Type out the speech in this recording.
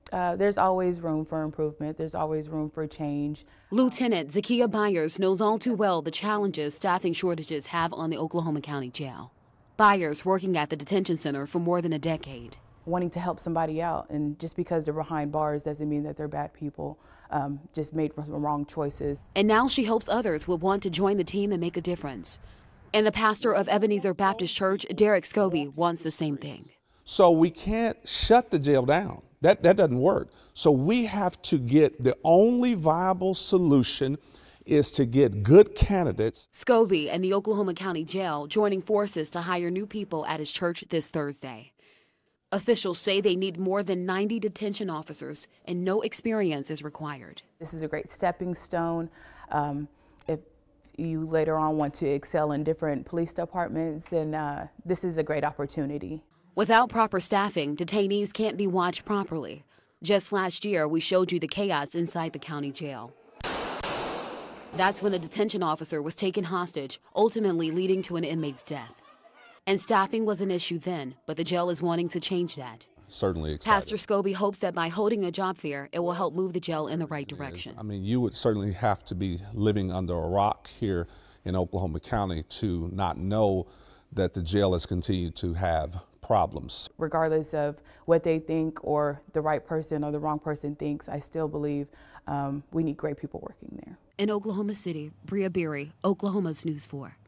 There's always room for improvement. There's always room for change. Lieutenant Zakiya Byers knows all too well the challenges staffing shortages have on the Oklahoma County Jail. Byers working at the detention center for more than a decade. Wanting to help somebody out, and just because they're behind bars doesn't mean that they're bad people, just made some wrong choices. And now she hopes others will want to join the team and make a difference. And the pastor of Ebenezer Baptist Church, Derrick Scobey, wants the same thing. So we can't shut the jail down. That doesn't work. So we have to get, the only viable solution is to get good candidates. Scobey and the Oklahoma County Jail joining forces to hire new people at his church this Thursday. Officials say they need more than 90 detention officers and no experience is required. This is a great stepping stone. If you later on want to excel in different police departments, then this is a great opportunity. Without proper staffing, detainees can't be watched properly. Just last year, we showed you the chaos inside the county jail. That's when a detention officer was taken hostage, ultimately leading to an inmate's death. And staffing was an issue then, but the jail is wanting to change that. Certainly excited. Pastor Scobey hopes that by holding a job fair, it will help move the jail in the right direction. I mean, you would certainly have to be living under a rock here in Oklahoma County to not know that the jail has continued to have problems. Regardless of what they think or the right person or the wrong person thinks, I still believe we need great people working there. In Oklahoma City, Bria Beery, Oklahoma's News 4.